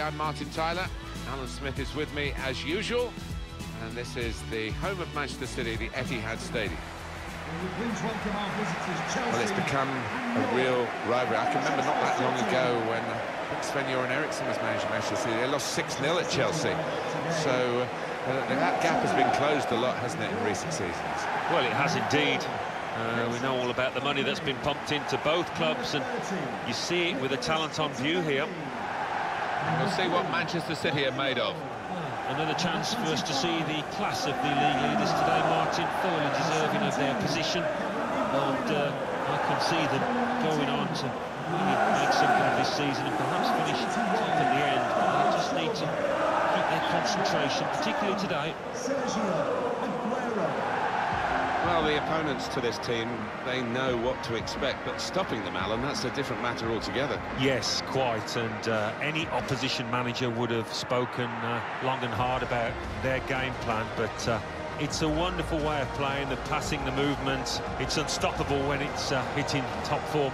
I'm Martin Tyler. Alan Smith is with me as usual. And this is the home of Manchester City, the Etihad Stadium. Well, it's become a real rivalry. I can remember not that long ago when Sven-Göran Eriksson was managing Manchester City. They lost 6-0 at Chelsea. So that gap has been closed a lot, hasn't it, in recent seasons? Well, it has indeed. We know all about the money that's been pumped into both clubs, and you see it with the talent on view here. We'll see what Manchester City are made of. Another chance for us to see the class of the league leaders today, Martin, thoroughly deserving of their position. And I can see them going on to really make something of this season and perhaps finish top at the end. They just need to keep their concentration, particularly today. Well, the opponents to this team, they know what to expect, but stopping them, Alan, that's a different matter altogether. Yes, quite, and any opposition manager would have spoken long and hard about their game plan, but it's a wonderful way of playing, the passing, the movement. It's unstoppable when it's hitting top form.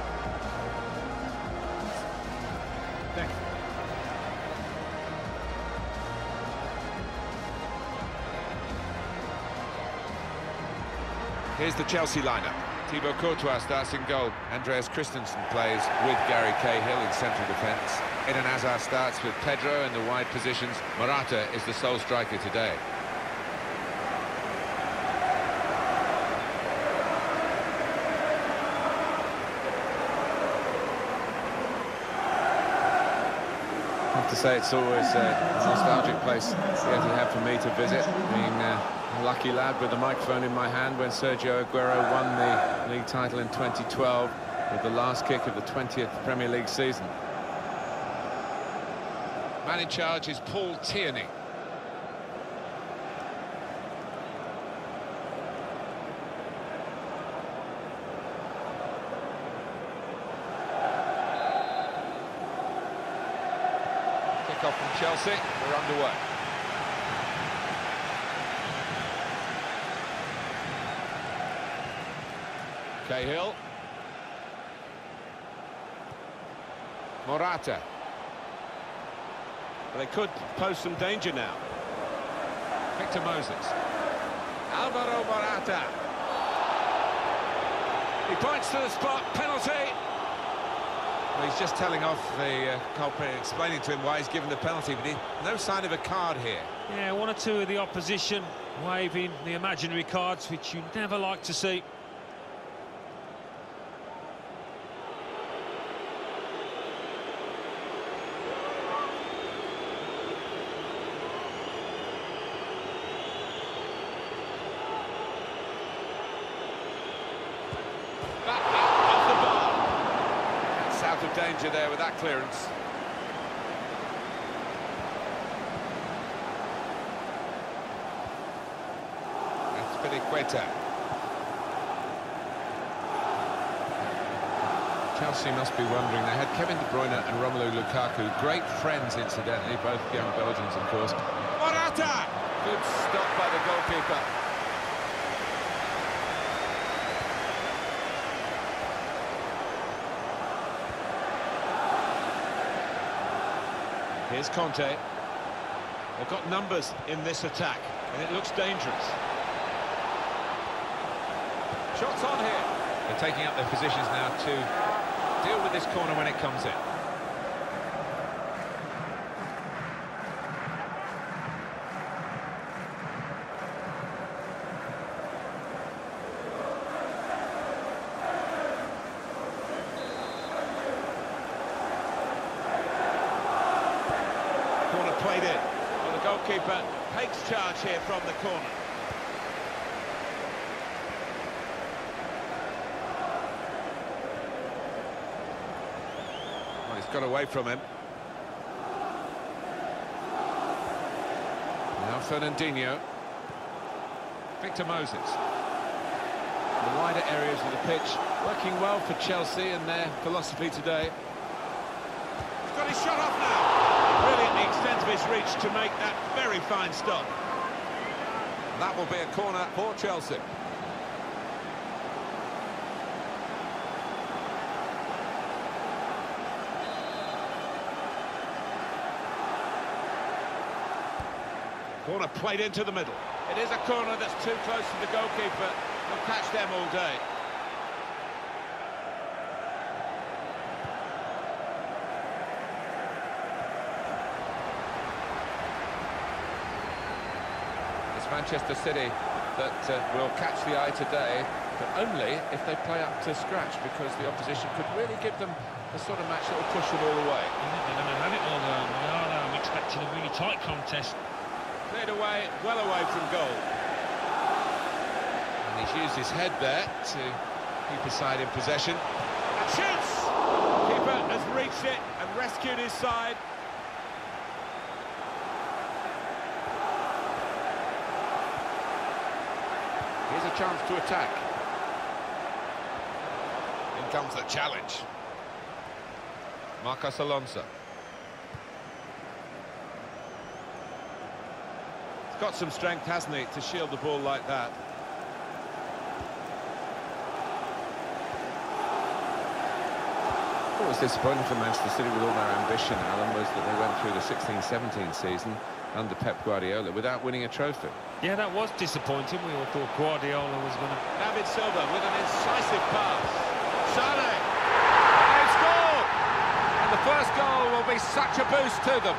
Here's the Chelsea lineup. Thibaut Courtois starts in goal. Andreas Christensen plays with Gary Cahill in central defence. Eden Hazard starts with Pedro in the wide positions. Morata is the sole striker today. I have to say, it's always a nostalgic place Etihad for me to visit. Being a lucky lad with the microphone in my hand when Sergio Aguero won the league title in 2012 with the last kick of the 20th Premier League season. Man in charge is Paul Tierney. Kick-off from Chelsea, we're underway. Cahill. Morata. But they could pose some danger now. Victor Moses. Alvaro Morata. He points to the spot, penalty. Well, he's just telling off the culprit, explaining to him why he's given the penalty, but no sign of a card here. Yeah, one or two of the opposition waving the imaginary cards, which you never like to see. Off the bar. It's out of danger there with that clearance. That's Piliqueta. Chelsea must be wondering, they had Kevin De Bruyne and Romelu Lukaku, great friends incidentally, both young Belgians of course. Morata! Good stop by the goalkeeper. Here's Conte. They've got numbers in this attack, and it looks dangerous. Shots on here. They're taking up their positions now to deal with this corner when it comes in. Corner played in. Well, the goalkeeper takes charge here from the corner. Well, he's got away from him. Now Fernandinho. Victor Moses. The wider areas of the pitch working well for Chelsea and their philosophy today. He's got his shot off now. Brilliant the extent of his reach to make that very fine stop. That will be a corner for Chelsea. Corner played into the middle. It is a corner that's too close to the goalkeeper. He'll catch them all day. It's Manchester City that will catch the eye today, but only if they play up to scratch, because the opposition could really give them the sort of match that will push them all away. I think they're going to have it all though. I'm expecting a really tight contest. Cleared away, well away from goal. And he's used his head there to keep his side in possession. And shoots! Keeper has reached it and rescued his side. Here's a chance to attack. In comes the challenge. Marcos Alonso. He's got some strength, hasn't he, to shield the ball like that. What was disappointing for Manchester City with all their ambition, Alan, was that they went through the 16-17 season under Pep Guardiola without winning a trophy. Yeah, that was disappointing. We all thought Guardiola was going to... David Silva with an incisive pass. Sané! They've scored! And the first goal will be such a boost to them.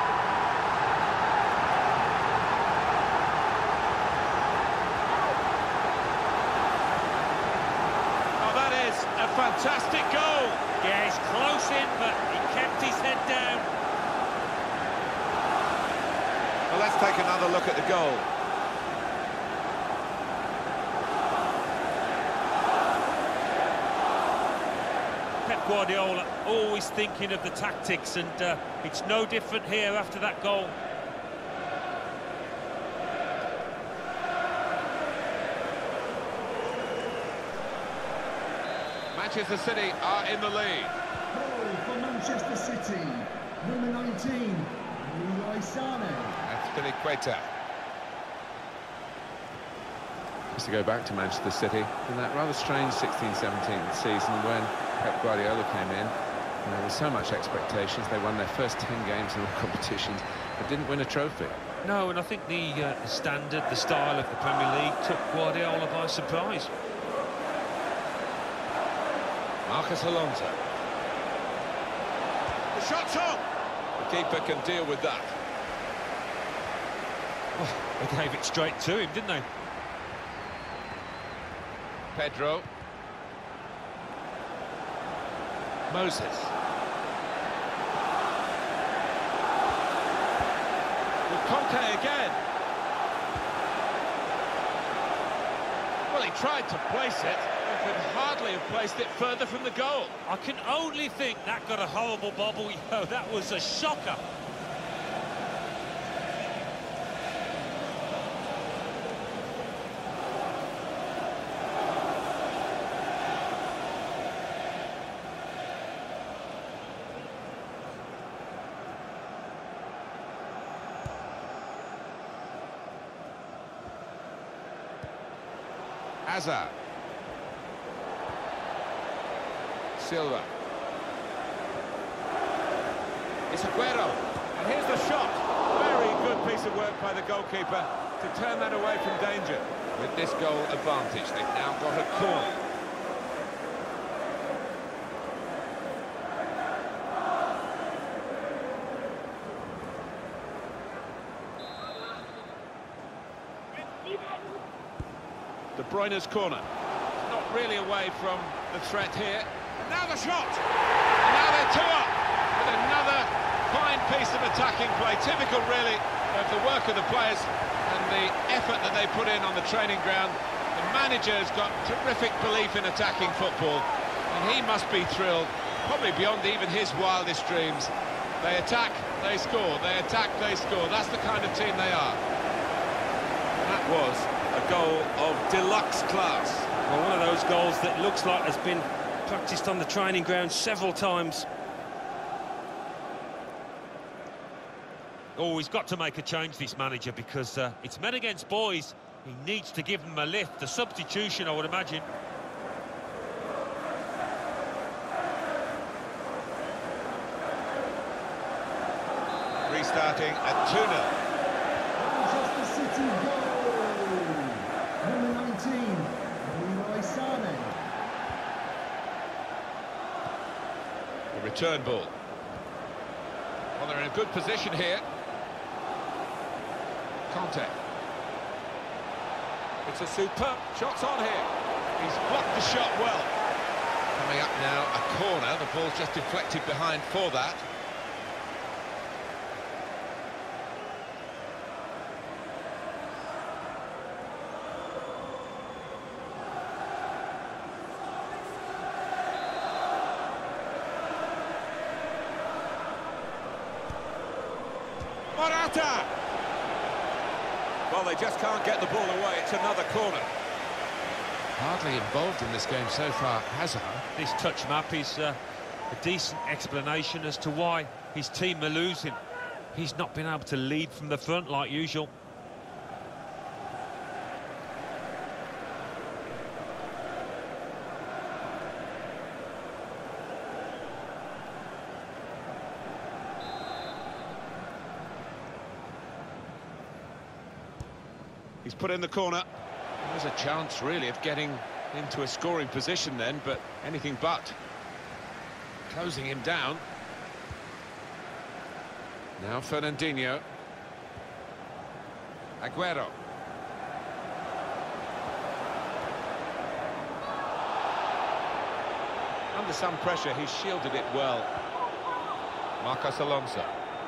Oh, that is a fantastic goal! Yeah, he's close in, but he kept his head down. Well, let's take another look at the goal. Pep Guardiola always thinking of the tactics, and it's no different here after that goal. Manchester City are in the lead. Goal for Manchester City, number 19, Leroy Sané. That's Piliqueta. Just to go back to Manchester City, in that rather strange 16-17 season when Pep Guardiola came in, and there was so much expectations. They won their first 10 games in all competitions, but didn't win a trophy. No, and I think the standard, the style of the Premier League took Guardiola by surprise. Marcos Alonso. The shot's on! The keeper can deal with that. Oh, they gave it straight to him, didn't they? Pedro. Moses. With Conte again. Well, he tried to place it, but could hardly have placed it further from the goal. I can only think that got a horrible bobble. Yo, that was a shocker. Hazard. Silva. It's Aguero. And here's the shot. Very good piece of work by the goalkeeper to turn that away from danger. With this goal advantage, they've now got a corner. De Bruyne's corner. Not really away from the threat here. Now the shot! And now they're two up with another fine piece of attacking play. Typical, really, of the work of the players and the effort that they put in on the training ground. The manager's got terrific belief in attacking football, and he must be thrilled, probably beyond even his wildest dreams. They attack, they score. They attack, they score. That's the kind of team they are. That was a goal of deluxe class. Well, one of those goals that looks like has been practiced on the training ground several times. Oh, he's got to make a change, this manager, because it's men against boys. He needs to give them a lift. A substitution, I would imagine. Restarting at 2-0. Return ball. Well, they're in a good position here. Conte. It's a superb shot's on here. He's blocked the shot well. Coming up now, a corner. The ball's just deflected behind for that. Morata! Well, they just can't get the ball away. It's another corner. Hardly involved in this game so far, Hazard. This touch map is a decent explanation as to why his team are losing. He's not been able to lead from the front like usual. He's put in the corner. There's a chance, really, of getting into a scoring position then, but anything but. Closing him down. Now Fernandinho. Aguero. Under some pressure, he shielded it well. Marcos Alonso.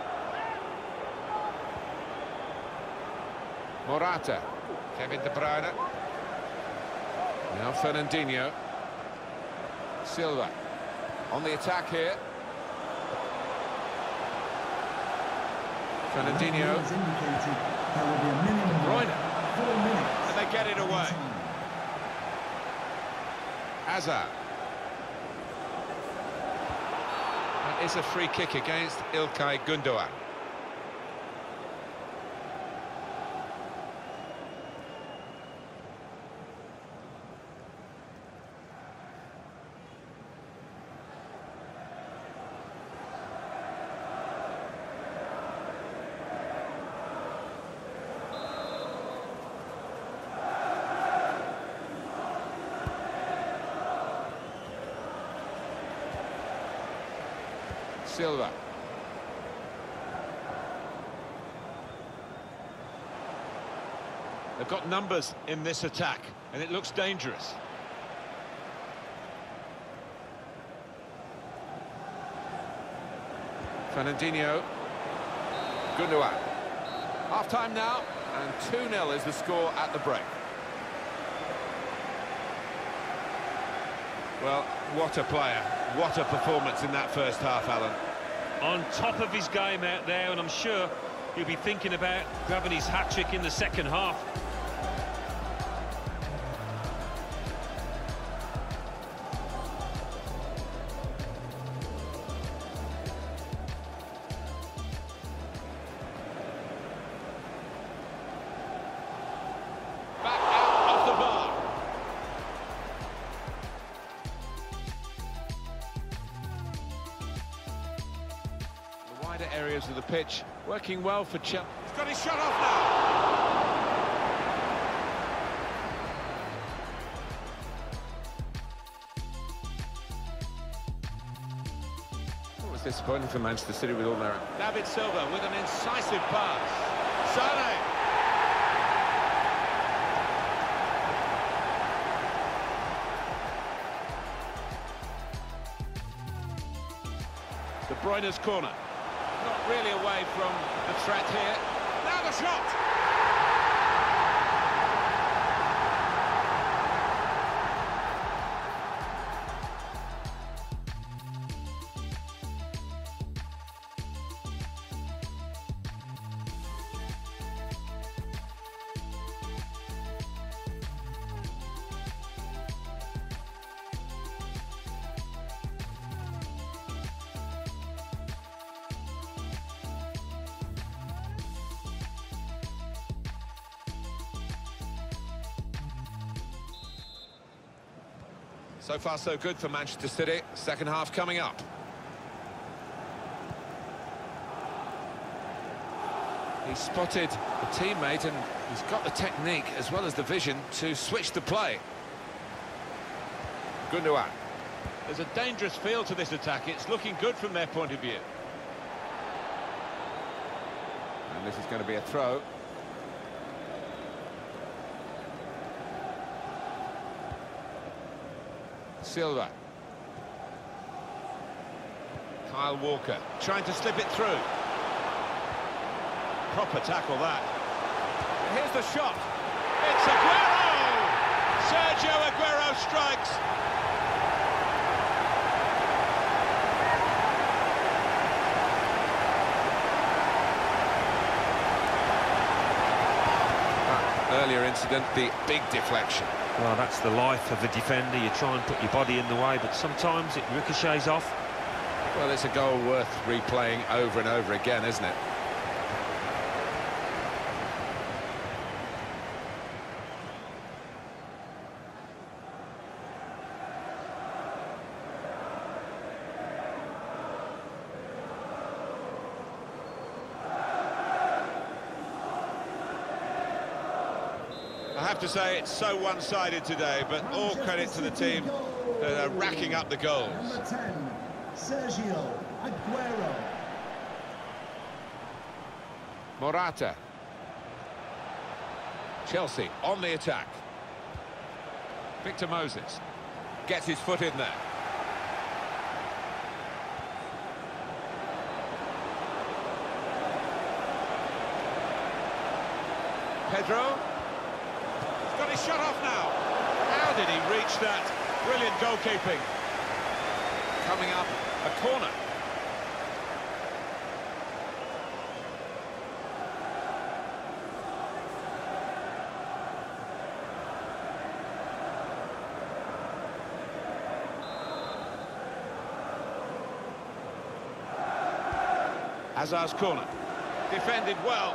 Morata. Kevin De Bruyne. Now Fernandinho. Silva. On the attack here. Fernandinho. De Bruyne. And they get it away. Hazard. That is a free kick against İlkay Gündoğan. Silva. They've got numbers in this attack, and it looks dangerous. Fernandinho. Gündoğan. Half-time now, and 2-0 is the score at the break. Well, what a player. What a performance in that first half, Alan. On top of his game out there, and I'm sure he'll be thinking about grabbing his hat-trick in the second half. Back out of the bar. The wider areas of the pitch working well for Chelsea. He's got his shot off now. It was disappointing for Manchester City with all their... David Silva with an incisive pass. Sané. De Bruyne's corner. Not really away from the threat here. Now the shot! So far, so good for Manchester City. Second half coming up. He spotted a teammate and he's got the technique as well as the vision to switch the play. Gündoğan. There's a dangerous feel to this attack. It's looking good from their point of view. And this is going to be a throw. Silva. Kyle Walker trying to slip it through. Proper tackle that. Here's the shot. It's Aguero! Sergio Aguero strikes. Earlier incident, the big deflection. Well, that's the life of a defender. You try and put your body in the way, but sometimes it ricochets off. Well, it's a goal worth replaying over and over again, isn't it? I have to say it's so one-sided today, but all credit to the team that are racking up the goals. Number 10, Sergio Aguero. Morata. Chelsea on the attack. Victor Moses gets his foot in there. Pedro. He's got his shot off now. How did he reach that? Brilliant goalkeeping. Coming up, a corner. Hazard's corner. Defended well.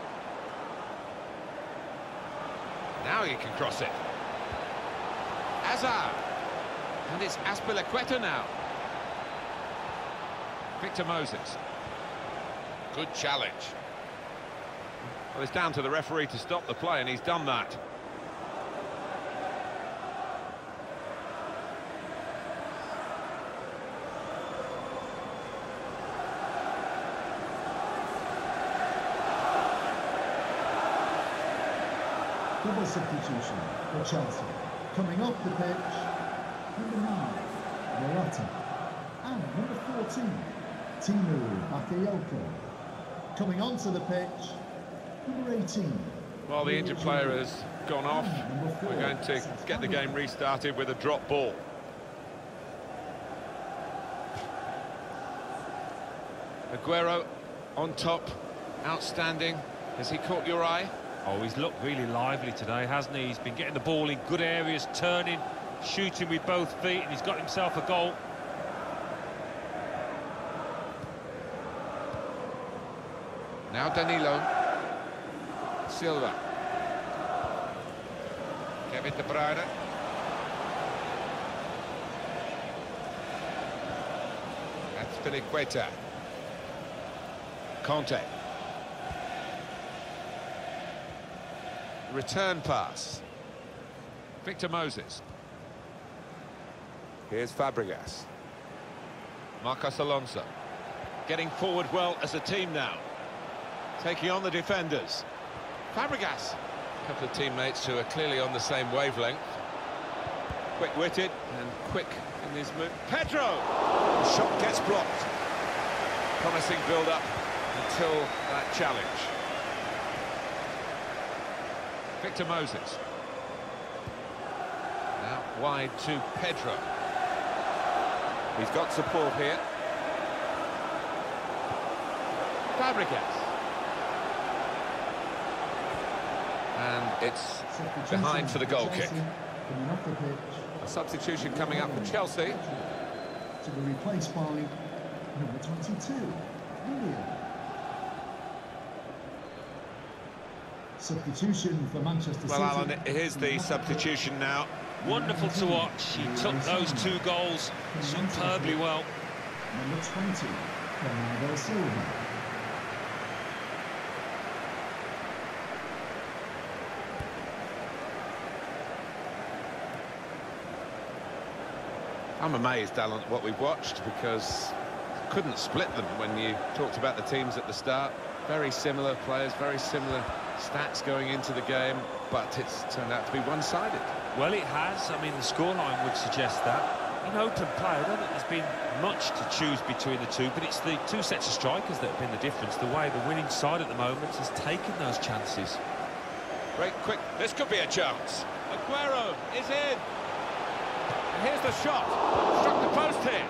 Now he can cross it. Hazard. And it's Azpilicueta now. Victor Moses. Good challenge. Well, it's down to the referee to stop the play, and he's done that. Double substitution for Chelsea. Coming off the pitch, number 9, Morata. And number 14, Timu Bakayoko. Coming onto the pitch, number 18. Well, the injured player has gone off. Number 4, We're going to get the game restarted with a drop ball. Aguero on top, outstanding. Has he caught your eye? Oh, he's looked really lively today, hasn't he? He's been getting the ball in good areas, turning, shooting with both feet, and he's got himself a goal. Now Danilo. Silva. Kevin De Bruyne. Azpilicueta. Conte. Return pass. Victor Moses. Here's Fabregas. Marcos Alonso. Getting forward well as a team now. Taking on the defenders. Fabregas. A couple of teammates who are clearly on the same wavelength. Quick-witted and quick in his move. Pedro! The shot gets blocked. Promising build-up until that challenge. Victor Moses. Now wide to Pedro. He's got support here. Fabregas. And it's behind for the goal kick. Coming off the pitch. A substitution coming up for Chelsea. To be replaced by number 22, Willian. Substitution for Manchester City. Well, Alan, here's the substitution now. Wonderful to watch. He took those 2 goals superbly well. Number 20, Bernardo Silva. I'm amazed, Alan, at what we've watched, because couldn't split them when you talked about the teams at the start. Very similar players, very similar stats going into the game, but it's turned out to be one-sided. Well, it has. I mean, the scoreline would suggest that. In open play, I don't think there's been much to choose between the two, but it's the two sets of strikers that have been the difference. The way the winning side at the moment has taken those chances. Great, quick. This could be a chance. Aguero is in. And here's the shot. Struck the post here.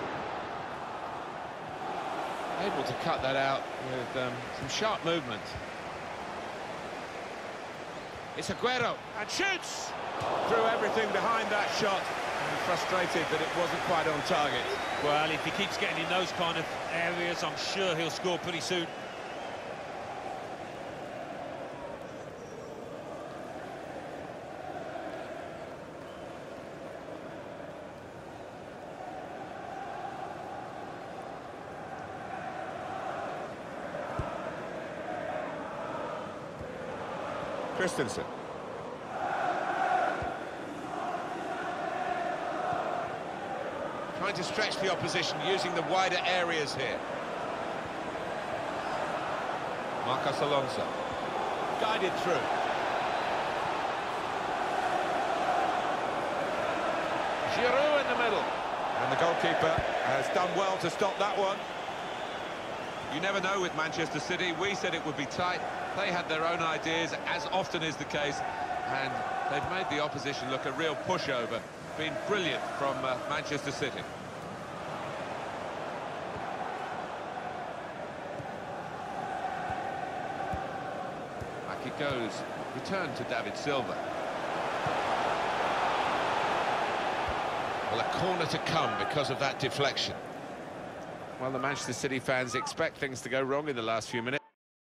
Able to cut that out with some sharp movement. It's Aguero, and shoots! Threw everything behind that shot, and frustrated that it wasn't quite on target. Well, if he keeps getting in those kind of areas, I'm sure he'll score pretty soon. Christensen. Trying to stretch the opposition using the wider areas here. Marcos Alonso. Guided through. Giroud in the middle. And the goalkeeper has done well to stop that one. You never know with Manchester City. We said it would be tight. They had their own ideas, as often is the case, and they've made the opposition look a real pushover. Been brilliant from Manchester City. Back it goes. Return to David Silva. Well, a corner to come because of that deflection. Well, the Manchester City fans expect things to go wrong in the last few minutes.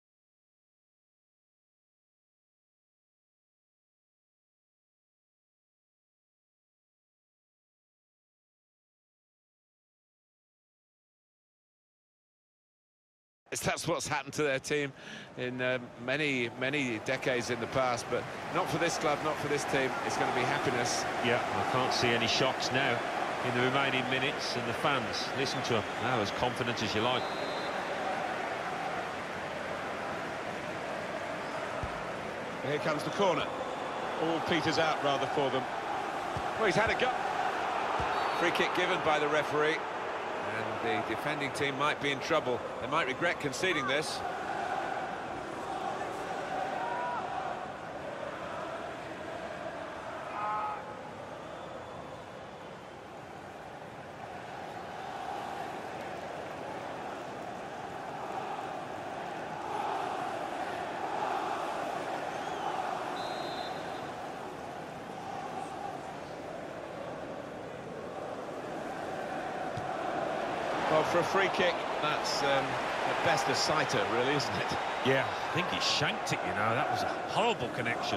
That's what's happened to their team in many decades in the past, but not for this club, not for this team. It's going to be happiness. Yeah, I can't see any shocks now in the remaining minutes, and the fans, listen to them now, as confident as you like. Here comes the corner. All peters out rather for them. Well, he's had a go. Free kick given by the referee. And the defending team might be in trouble. They might regret conceding this. Well, for a free kick, that's at best a sighter, really, isn't it? Yeah, I think he shanked it, you know. That was a horrible connection.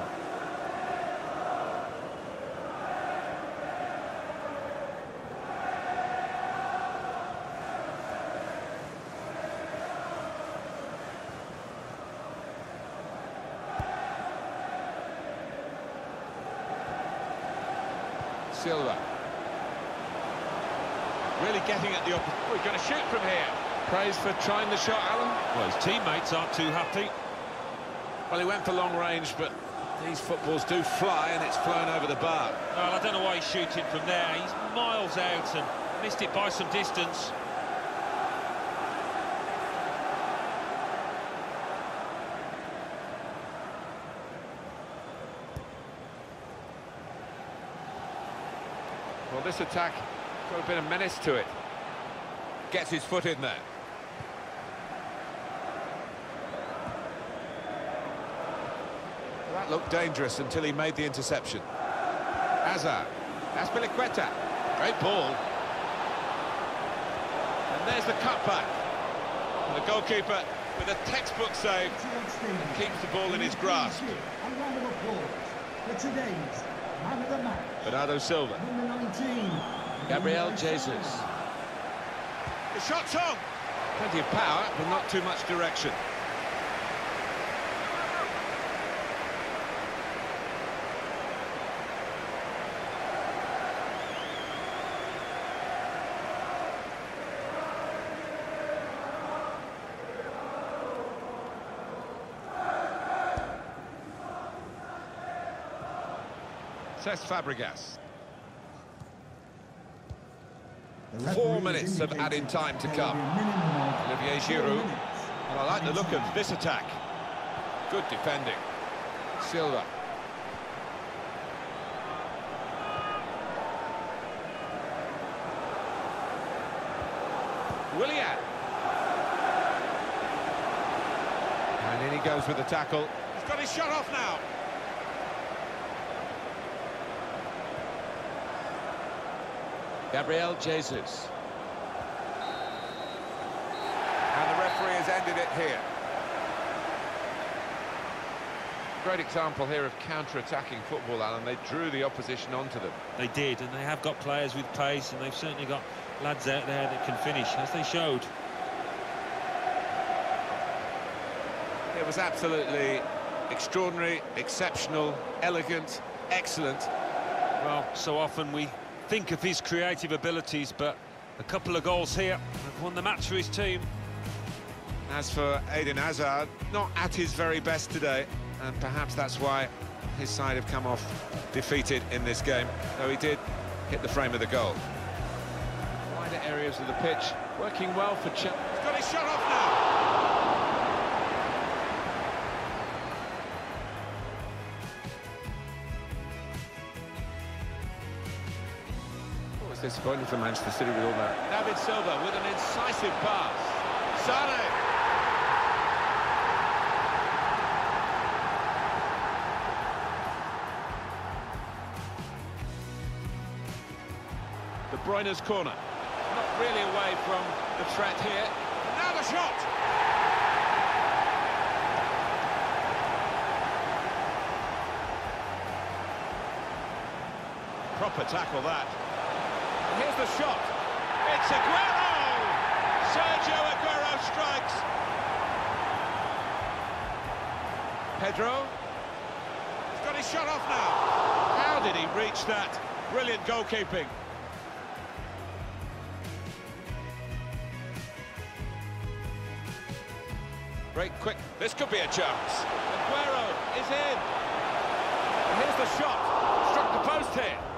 Silva. Really getting at the opposite. We're going to shoot from here. Praise for trying the shot, Alan. Well, his teammates aren't too happy. Well, he went for long range, but these footballs do fly, and it's flown over the bar. Well, I don't know why he's shooting from there. He's miles out and missed it by some distance. Well, this attack got a bit of menace to it. Gets his foot in there. Well, that looked dangerous until he made the interception. Hazard. Azpilicueta. Great ball. And there's the cutback. And the goalkeeper with a textbook save keeps the ball in his grasp. A round of applause for today's man of the match. Bernardo Silva. Number 19. Gabriel Jesus. The shot's on. Plenty of power, but not too much direction. Cesc Fabregas. The 4 referee minutes has of added indicated time to there come. will be a minimum of Olivier 4 Giroud. minutes. And I like the look of this attack. Good defending. Silva. Willian. And in he goes with the tackle. He's got his shot off now. Gabriel Jesus. And the referee has ended it here. Great example here of counter-attacking football, Alan. They drew the opposition onto them. They did, and they have got players with pace, and they've certainly got lads out there that can finish, as they showed. It was absolutely extraordinary, exceptional, elegant, excellent. Well, so often we think of his creative abilities, but a couple of goals here have won the match for his team. As for Eden Hazard, not at his very best today, and perhaps that's why his side have come off defeated in this game, though he did hit the frame of the goal. Wider areas of the pitch, working well for Chelsea. He's got his shot off now! It was disappointing for Manchester City with all that. David Silva with an incisive pass. Sané! De Bruyne's corner. Not really away from the threat here. Now the shot! Proper tackle that. And here's the shot. It's Aguero! Sergio Aguero strikes. Pedro. He's got his shot off now. How did he reach that? Brilliant goalkeeping. Break quick. This could be a chance. Aguero is in. And here's the shot. Struck the post here.